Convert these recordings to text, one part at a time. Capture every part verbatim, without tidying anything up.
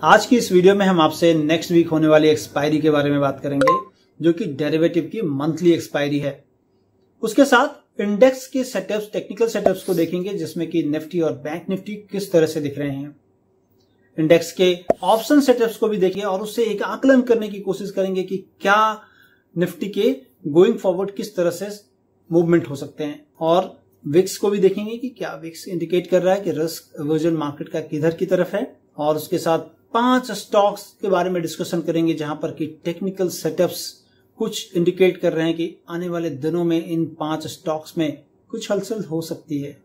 आज की इस वीडियो में हम आपसे नेक्स्ट वीक होने वाली एक्सपायरी के बारे में बात करेंगे, जो कि डेरिवेटिव की मंथली एक्सपायरी है। उसके साथ इंडेक्स के सेटअप्स, टेक्निकल सेटअप्स को देखेंगे, जिसमें कि निफ्टी और बैंक निफ्टी किस तरह से दिख रहे हैं। इंडेक्स के ऑप्शन सेटअप्स को भी देखेंगे और उससे एक आकलन करने की कोशिश करेंगे कि क्या निफ्टी के गोइंग फॉरवर्ड किस तरह से मूवमेंट हो सकते हैं। और विक्स को भी देखेंगे कि क्या विक्स इंडिकेट कर रहा है कि रिस्क अवर्जन मार्केट का किधर की तरफ है। और उसके साथ पांच स्टॉक्स के बारे में डिस्कशन करेंगे, जहां पर कि टेक्निकल सेटअप्स कुछ इंडिकेट कर रहे हैं कि आने वाले दिनों में इन पांच स्टॉक्स में कुछ हलचल हो सकती है।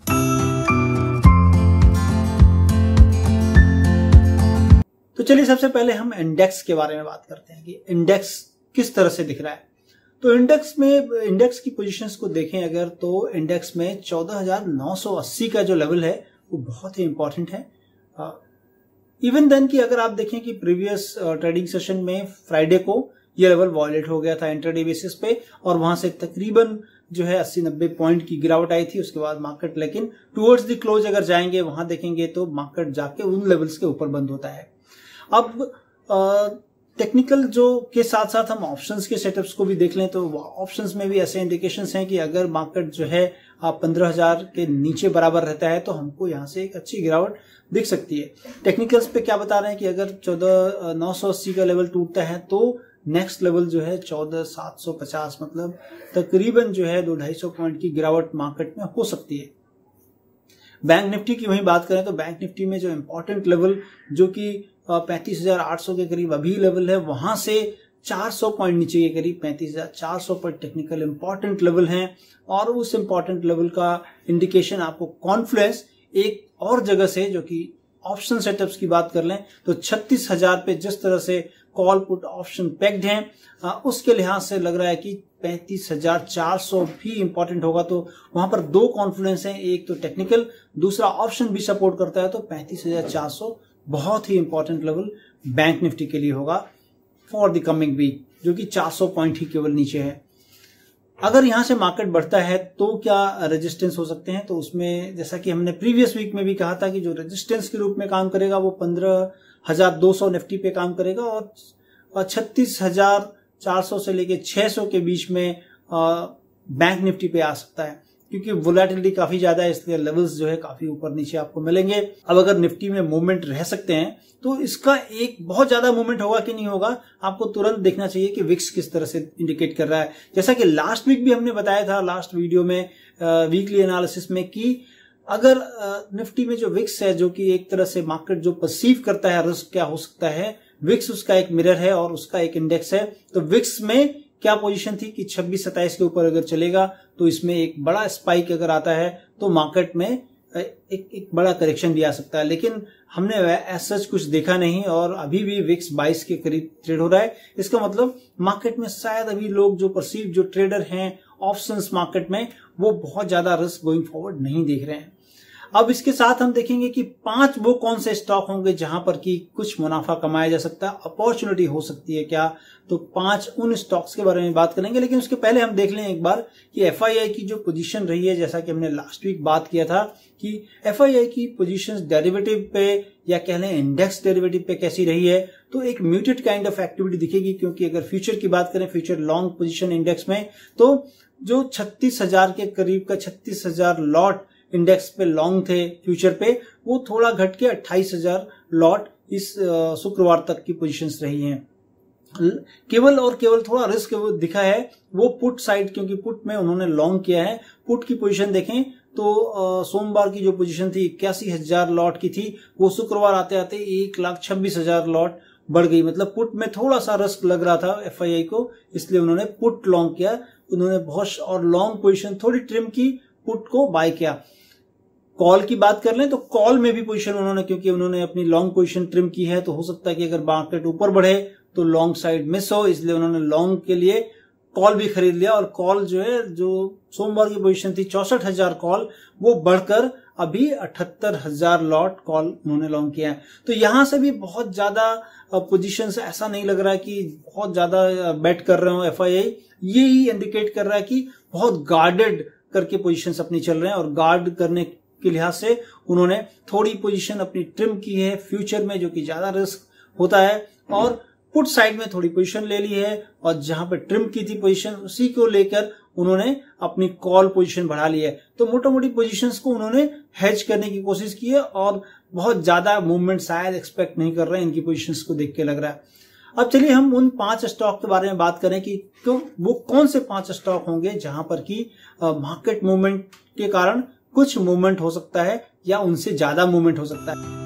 तो चलिए सबसे पहले हम इंडेक्स के बारे में बात करते हैं कि इंडेक्स किस तरह से दिख रहा है। तो इंडेक्स में इंडेक्स की पोजीशंस को देखें अगर, तो इंडेक्स में चौदह हज़ार नौ सौ अस्सी का जो लेवल है वो बहुत ही इंपॉर्टेंट है। इवन देन की अगर आप देखें कि प्रीवियस ट्रेडिंग सेशन में फ्राइडे को ये लेवल वॉयलेट हो गया था इंट्राडे बेसिस पे, और वहां से तकरीबन जो है अस्सी नब्बे पॉइंट की गिरावट आई थी। उसके बाद मार्केट लेकिन टुवर्ड्स द क्लोज अगर जाएंगे, वहां देखेंगे तो मार्केट जाके उन लेवल्स के ऊपर बंद होता है। अब टेक्निकल जो के साथ साथ हम ऑप्शंस के सेटअप्स को भी देख लें, तो ऑप्शंस में भी ऐसे इंडिकेशंस हैं कि अगर मार्केट जो है पंद्रह हजार के नीचे बराबर रहता है तो हमको यहाँ से एक अच्छी गिरावट दिख सकती है। टेक्निकल्स पे क्या बता रहे हैं कि अगर चौदह नौ सौ अस्सी का लेवल टूटता है तो नेक्स्ट लेवल जो है चौदह सात सौ पचास, मतलब तकरीबन जो है दो ढाई सौ पॉइंट की गिरावट मार्केट में हो सकती है। बैंक निफ्टी की वही बात करें तो बैंक निफ्टी में जो इंपॉर्टेंट लेवल जो कि पैंतीस हजार आठ सौ के करीब अभी लेवल है, वहां से चार सौ पॉइंट नीचे के करीब पैंतीस हजार चार सौ पर टेक्निकल इंपॉर्टेंट लेवल हैं। और उस इंपॉर्टेंट लेवल का इंडिकेशन आपको कॉन्फ्लुएंस एक और जगह से, जो कि ऑप्शन सेटअप्स की बात कर लें तो छत्तीस हजार पे जिस तरह से कॉल पुट ऑप्शन पैक्ड हैं, उसके लिहाज से लग रहा है कि पैंतीस हजार चार सौ भी इंपॉर्टेंट होगा। तो वहां पर दो कॉन्फ्लुएंस हैं, एक तो टेक्निकल, दूसरा ऑप्शन भी सपोर्ट करता है। तो पैंतीस हजार चार सौ बहुत ही इंपॉर्टेंट लेवल बैंक निफ्टी के लिए होगा फॉर द कमिंग वीक, जो कि चार सौ पॉइंट ही केवल नीचे है। अगर यहां से मार्केट बढ़ता है तो क्या रेजिस्टेंस हो सकते हैं, तो उसमें जैसा कि हमने प्रीवियस वीक में भी कहा था कि जो रेजिस्टेंस के रूप में काम करेगा वो पंद्रह हजार दो सौ निफ्टी पे काम करेगा, और छत्तीस हजार चार सौ से लेके छह सौ के बीच में बैंक निफ्टी पे आ सकता है, क्योंकि वोलेटिलिटी काफी ज्यादा है, इसलिए लेवल्स जो है काफी ऊपर नीचे आपको मिलेंगे। अब अगर निफ्टी में मूवमेंट रह सकते हैं तो इसका एक बहुत ज्यादा मूवमेंट होगा कि नहीं होगा, आपको तुरंत देखना चाहिए कि विक्स किस तरह से इंडिकेट कर रहा है। जैसा कि लास्ट वीक भी हमने बताया था लास्ट वीडियो में वीकली एनालिसिस में कि अगर निफ्टी में जो विक्स है, जो कि एक तरह से मार्केट जो परसीव करता है रिस्क क्या हो सकता है, विक्स उसका एक मिरर है और उसका एक इंडेक्स है। तो विक्स में क्या पोजीशन थी कि छब्बीस सत्ताईस के ऊपर अगर चलेगा तो इसमें एक बड़ा स्पाइक अगर आता है तो मार्केट में एक एक बड़ा करेक्शन भी आ सकता है, लेकिन हमने ऐसा कुछ देखा नहीं और अभी भी विक्स बाईस के करीब ट्रेड हो रहा है। इसका मतलब मार्केट में शायद अभी लोग जो परसीव जो ट्रेडर हैं ऑप्शंस मार्केट में, वो बहुत ज्यादा रिस्क गोइंग फॉरवर्ड नहीं देख रहे हैं। अब इसके साथ हम देखेंगे कि पांच वो कौन से स्टॉक होंगे जहां पर कि कुछ मुनाफा कमाया जा सकता है, अपॉर्चुनिटी हो सकती है क्या, तो पांच उन स्टॉक्स के बारे में बात करेंगे। लेकिन उसके पहले हम देख लें एक बार कि एफआईआई की जो पोजीशन रही है, जैसा कि हमने लास्ट वीक बात किया था कि एफआईआई की पोजीशन डेरिवेटिव पे या कह लें इंडेक्स डेरिवेटिव पे कैसी रही है, तो एक म्यूटेड काइंड ऑफ एक्टिविटी दिखेगी। क्योंकि अगर फ्यूचर की बात करें, फ्यूचर लॉन्ग पोजीशन इंडेक्स में, तो जो छत्तीस हजार के करीब का छत्तीस हजार लॉट इंडेक्स पे लॉन्ग थे फ्यूचर पे, वो थोड़ा घट के अट्ठाईस हजार लॉट इस शुक्रवार तक की पोजीशंस रही हैं। केवल और केवल थोड़ा रिस्क दिखा है वो पुट साइड, क्योंकि पुट में उन्होंने लॉन्ग किया है। पुट की पोजीशन देखें तो सोमवार की जो पोजीशन थी इक्यासी हजार लॉट की थी, वो शुक्रवार आते आते एक लाख छब्बीस हजार लॉट बढ़ गई। मतलब पुट में थोड़ा सा रिस्क लग रहा था एफआईआई को, इसलिए उन्होंने पुट लॉन्ग किया। उन्होंने बहुत और लॉन्ग पोजीशन थोड़ी ट्रिम की, पुट को बाय किया। कॉल की बात कर लें तो कॉल में भी पोजीशन उन्होंने, क्योंकि उन्होंने अपनी लॉन्ग पोजीशन ट्रिम की है, तो हो सकता है कि अगर मार्केट ऊपर बढ़े तो लॉन्ग साइड मिस हो, इसलिए उन्होंने लॉन्ग के लिए कॉल भी खरीद लिया। और कॉल जो है, जो सोमवार की पोजीशन थी चौसठ हजार कॉल, वो बढ़कर अभी अठहत्तर हजार लॉट कॉल उन्होंने लॉन्ग किया है। तो यहां से भी बहुत ज्यादा पोजीशन ऐसा नहीं लग रहा है कि बहुत ज्यादा बेट कर रहे हो एफआईआई, ये ही इंडिकेट कर रहा है कि बहुत गार्डेड करके पोजीशंस अपनी चल रहे हैं। और गार्ड करने के लिहाज से उन्होंने थोड़ी पोजीशन अपनी ट्रिम की है फ्यूचर में, जो कि ज्यादा रिस्क होता है, और पुट साइड में थोड़ी पोजीशन ले ली है, और जहां पे ट्रिम की थी पोजीशन उसी को लेकर उन्होंने अपनी कॉल पोजीशन बढ़ा ली है। तो मोटी मोटी पोजीशंस को उन्होंने हेज करने की कोशिश की है और बहुत ज्यादा मूवमेंट शायद एक्सपेक्ट नहीं कर रहे हैं, इनकी पोजीशंस को देख के लग रहा है। अब चलिए हम उन पांच स्टॉक के बारे में बात करें कि क्यों वो कौन से पांच स्टॉक होंगे जहां पर कि मार्केट मूवमेंट के कारण कुछ मूवमेंट हो सकता है या उनसे ज्यादा मूवमेंट हो सकता है।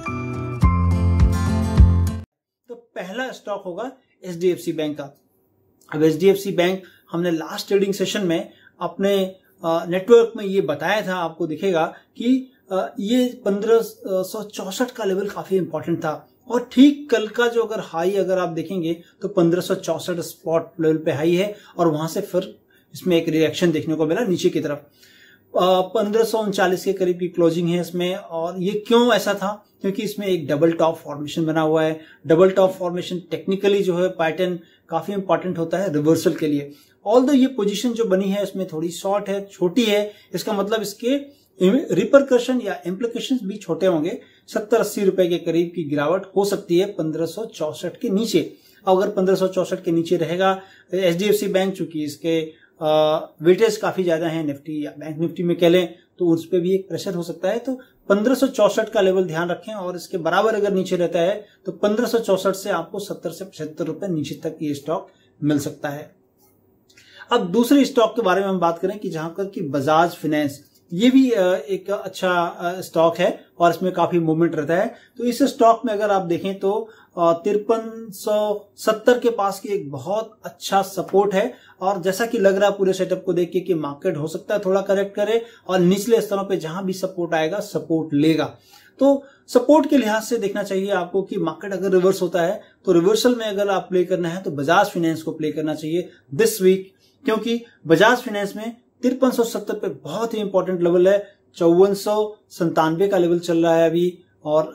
तो पहला स्टॉक होगा H D F C bank का। अब H D F C bank हमने लास्ट ट्रेडिंग सेशन में अपने नेटवर्क में ये बताया था, आपको दिखेगा कि ये पंद्रह सौ चौसठ का लेवल काफी इंपॉर्टेंट था, और ठीक कल का जो अगर हाई अगर आप देखेंगे तो पंद्रह सौ चौसठ स्पॉट लेवल पे हाई है, और वहां से फिर इसमें एक रिएक्शन देखने को मिला नीचे की तरफ। पंद्रह सौ उनचालीस के करीब की क्लोजिंग है इसमें, और ये क्यों ऐसा था, क्योंकि इसमें एक डबल टॉप फॉर्मेशन बना हुआ है। डबल टॉप फॉर्मेशन टेक्निकली जो है पैटर्न काफी इंपॉर्टेंट होता है रिवर्सल के लिए। ऑल्दो ये पोजीशन जो बनी है इसमें थोड़ी शॉर्ट है, छोटी है, इसका मतलब इसके रिपरकशन या इम्प्लीकेशंस भी छोटे होंगे। सत्तर अस्सी रुपए के करीब की गिरावट हो सकती है पंद्रह सौ चौसठ के नीचे। अगर पंद्रह सौ चौसठ के नीचे रहेगा H D F C bank, चूंकि इसके वेटेज काफी ज्यादा है निफ्टी या बैंक निफ्टी में कह लें, तो उस पर भी एक प्रेशर हो सकता है। तो पंद्रह सौ चौसठ का लेवल ध्यान रखें, और इसके बराबर अगर नीचे रहता है तो पंद्रह सौ चौसठ से आपको सत्तर से पचहत्तर रुपए नीचे तक ये स्टॉक मिल सकता है। अब दूसरे स्टॉक के बारे में हम बात करें कि जहां पर कि बजाज फाइनेंस, ये भी एक अच्छा स्टॉक है और इसमें काफी मूवमेंट रहता है। तो इस स्टॉक में अगर आप देखें तो तिरपन सौ सत्तर के पास की एक बहुत अच्छा सपोर्ट है, और जैसा कि लग रहा है पूरे सेटअप को देख के कि मार्केट हो सकता है थोड़ा करेक्ट करे और निचले स्तरों पे जहां भी सपोर्ट आएगा सपोर्ट लेगा। तो सपोर्ट के लिहाज से देखना चाहिए आपको कि मार्केट अगर रिवर्स होता है तो रिवर्सल में अगर आप प्ले करना है तो बजाज फाइनेंस को प्ले करना चाहिए दिस वीक, क्योंकि बजाज फाइनेंस में तिरपन सौ सत्तर पे बहुत ही इंपॉर्टेंट लेवल है। चौवन सौ संतानवे का लेवल चल रहा है अभी, और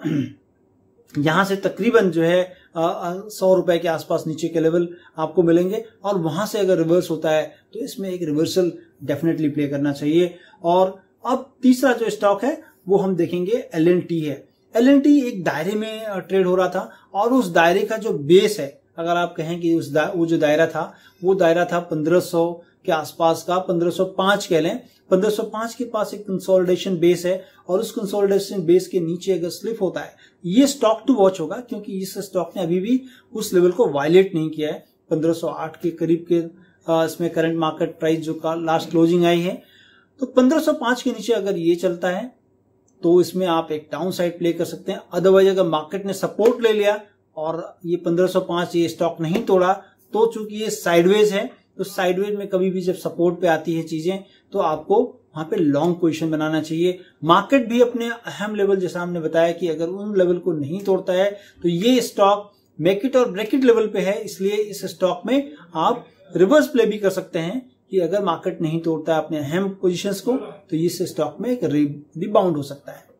यहां से तकरीबन जो है सौ रुपए के आसपास नीचे के लेवल आपको मिलेंगे, और वहां से अगर रिवर्स होता है तो इसमें एक रिवर्सल डेफिनेटली प्ले करना चाहिए। और अब तीसरा जो स्टॉक है वो हम देखेंगे एल एन टी है। एल एन टी एक दायरे में ट्रेड हो रहा था, और उस दायरे का जो बेस है, अगर आप कहें कि उस दा, वो जो दायरा था वो दायरा था पंद्रह सौ के आसपास का, पंद्रह सौ पाँच कह लें। पंद्रह सौ पाँच के पास एक कंसोलिडेशन बेस है, और उस कंसोलिडेशन बेस के नीचे अगर स्लिप होता है ये स्टॉक टू वॉच होगा, क्योंकि इस स्टॉक ने अभी भी उस लेवल को वायलेट नहीं किया है। पंद्रह सौ आठ के करीब के इसमें करंट मार्केट प्राइस जो का लास्ट क्लोजिंग आई है, तो पंद्रह सौ पाँच के नीचे अगर ये चलता है तो इसमें आप एक डाउन साइड प्ले कर सकते हैं। अदरवाइज अगर मार्केट ने सपोर्ट ले लिया और ये पंद्रह सौ पाँच ये स्टॉक नहीं तोड़ा, तो चूंकि ये साइडवेज है, तो साइडवेज में कभी भी जब सपोर्ट पे आती है चीजें तो आपको वहां पे लॉन्ग पोजीशन बनाना चाहिए। मार्केट भी अपने अहम लेवल, जैसा हमने बताया कि अगर उन लेवल को नहीं तोड़ता है तो ये स्टॉक मेक इट और ब्रेक इट लेवल पे है, इसलिए इस स्टॉक में आप रिवर्स प्ले भी कर सकते हैं कि अगर मार्केट नहीं तोड़ता है अपने अहम पोजीशंस को तो इस स्टॉक में एक रिबाउंड हो सकता है।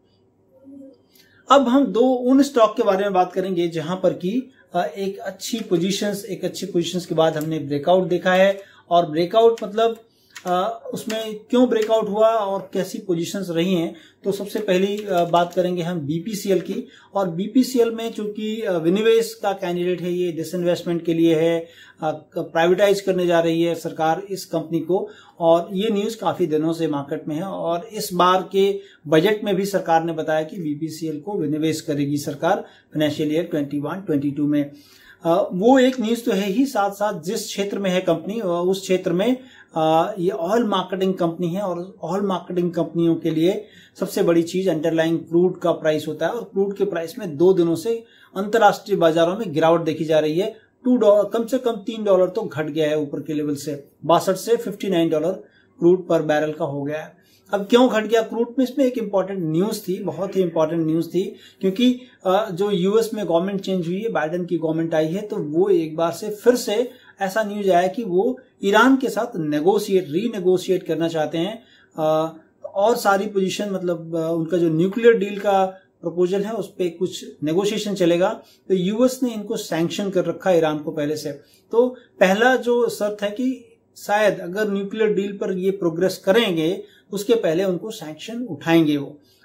अब हम दो उन स्टॉक के बारे में बात करेंगे जहां पर कि एक अच्छी पोजीशंस एक अच्छी पोजीशंस के बाद हमने ब्रेकआउट देखा है, और ब्रेकआउट मतलब आ, उसमें क्यों ब्रेकआउट हुआ और कैसी पोजीशंस रही हैं। तो सबसे पहली बात करेंगे हम बी पी सी एल की, और बी पी सी एल में चूंकि विनिवेश का कैंडिडेट है, ये डिसइन्वेस्टमेंट के लिए है, प्राइवेटाइज करने जा रही है सरकार इस कंपनी को, और ये न्यूज काफी दिनों से मार्केट में है, और इस बार के बजट में भी सरकार ने बताया कि बी पी सी एल को विनिवेश करेगी सरकार फाइनेंशियल ईयर इक्कीस बाईस में। आ, वो एक न्यूज तो है ही, साथ साथ जिस क्षेत्र में है कंपनी उस क्षेत्र में आ, ये ऑयल मार्केटिंग कंपनी है, और ऑयल मार्केटिंग कंपनियों के लिए सबसे बड़ी चीज अंडरलाइंग क्रूड का प्राइस होता है, और क्रूड के प्राइस में दो दिनों से अंतर्राष्ट्रीय बाजारों में गिरावट देखी जा रही है। टू डॉलर कम से कम तीन डॉलर तो घट गया है ऊपर के लेवल से, बासठ से fifty nine dollar crude per barrel का हो गया है। अब क्यों घट गया क्रूड में, इसमें एक इंपॉर्टेंट न्यूज थी, बहुत ही इंपॉर्टेंट न्यूज थी, क्योंकि जो यूएस में गवर्नमेंट चेंज हुई है, बाइडेन की गवर्नमेंट आई है, तो वो एक बार से फिर से ऐसा न्यूज आया कि वो ईरान के साथ नेगोशिएट रीनेगोशिएट करना चाहते हैं, और सारी पोजीशन मतलब उनका जो न्यूक्लियर डील का प्रपोजल है उस पर कुछ नेगोशिएशन चलेगा। तो यूएस ने इनको सैंक्शन कर रखा है ईरान को पहले से। तो पहला जो शर्त है कि शायद अगर न्यूक्लियर डील पर ये प्रोग्रेस करेंगे उसके पहले उनको सैंक्शन उठाएंगे वो।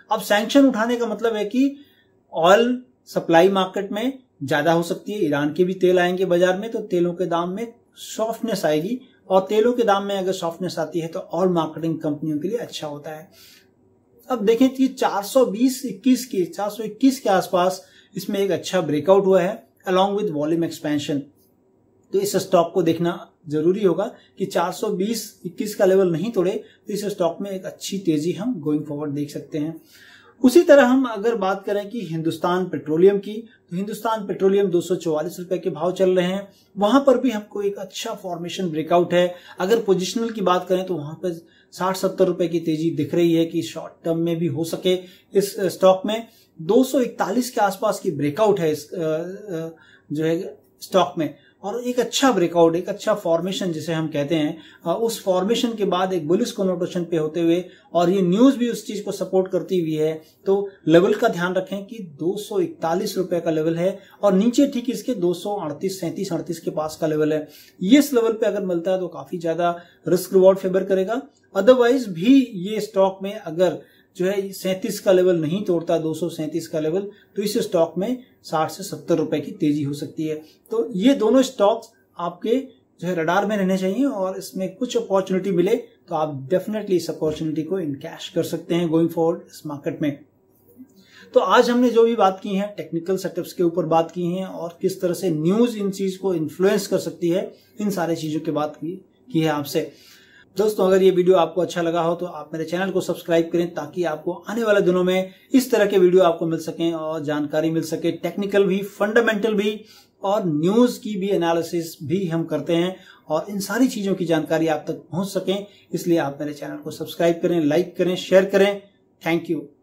अब सैंक्शन उठाने का मतलब है कि ऑयल सप्लाई मार्केट में ज्यादा हो सकती है, ईरान के भी तेल आएंगे बाजार में, तो तेलों के दाम में सॉफ्टनेस आएगी, और तेलों के दाम में अगर सॉफ्टनेस आती है तो ऑयल मार्केटिंग कंपनियों के लिए अच्छा होता है। अब देखें कि चार सौ बीस इक्कीस के चार सौ इक्कीस के आसपास इसमें एक अच्छा ब्रेकआउट हुआ है अलॉन्ग विद वॉल्यूम एक्सपेंशन। तो इस स्टॉक को देखना जरूरी होगा कि चार सौ बीस इक्कीस का लेवल नहीं तोड़े तो इस स्टॉक में एक अच्छी तेजी हम गोइंग फॉरवर्ड देख सकते हैं। उसी तरह हम अगर बात करें कि हिंदुस्तान पेट्रोलियम की, तो हिंदुस्तान पेट्रोलियम दो सौ चौवालीस रुपए के भाव चल रहे हैं, वहां पर भी हमको एक अच्छा फॉर्मेशन ब्रेकआउट है। अगर पोजिशनल की बात करें तो वहां पर साठ सत्तर रुपए की तेजी दिख रही है कि शॉर्ट टर्म में भी हो सके इस स्टॉक में। दो सौ इकतालीस के आसपास की ब्रेकआउट है इस जो है स्टॉक में, और एक अच्छा ब्रेकआउट, एक अच्छा फॉर्मेशन जिसे हम कहते हैं, उस फॉर्मेशन के बाद एक बुलिश कनोटेशन पे होते हुए, और ये न्यूज भी उस चीज को सपोर्ट करती हुई है, तो लेवल का ध्यान रखें कि दो सौ इकतालीस रुपए का लेवल है, और नीचे ठीक इसके दो सौ अड़तीस सैंतीस अड़तीस के पास का लेवल है। ये इस लेवल पे अगर मिलता है तो काफी ज्यादा रिस्क रिवॉर्ड फेवर करेगा। अदरवाइज भी ये स्टॉक में अगर जो है सैंतीस का लेवल नहीं तोड़ता, दो सौ सैंतीस का लेवल, तो इस स्टॉक में साठ से सत्तर रुपए की तेजी हो सकती है। तो ये दोनों स्टॉक्स आपके जो है रडार में रहने चाहिए, और इसमें कुछ अपॉर्चुनिटी मिले तो आप डेफिनेटली इस अपॉर्चुनिटी को इनकैश कर सकते हैं गोइंग फॉरवर्ड इस मार्केट में। तो आज हमने जो भी बात की है टेक्निकल सेटअप्स के ऊपर बात की है, और किस तरह से न्यूज इन चीज को इन्फ्लुएंस कर सकती है, इन सारे चीजों की बात की, की है आपसे। दोस्तों अगर ये वीडियो आपको अच्छा लगा हो तो आप मेरे चैनल को सब्सक्राइब करें, ताकि आपको आने वाले दिनों में इस तरह के वीडियो आपको मिल सकें और जानकारी मिल सके, टेक्निकल भी, फंडामेंटल भी, और न्यूज की भी एनालिसिस भी हम करते हैं, और इन सारी चीजों की जानकारी आप तक पहुंच सकें, इसलिए आप मेरे चैनल को सब्सक्राइब करें, लाइक करें, शेयर करें। Thank you.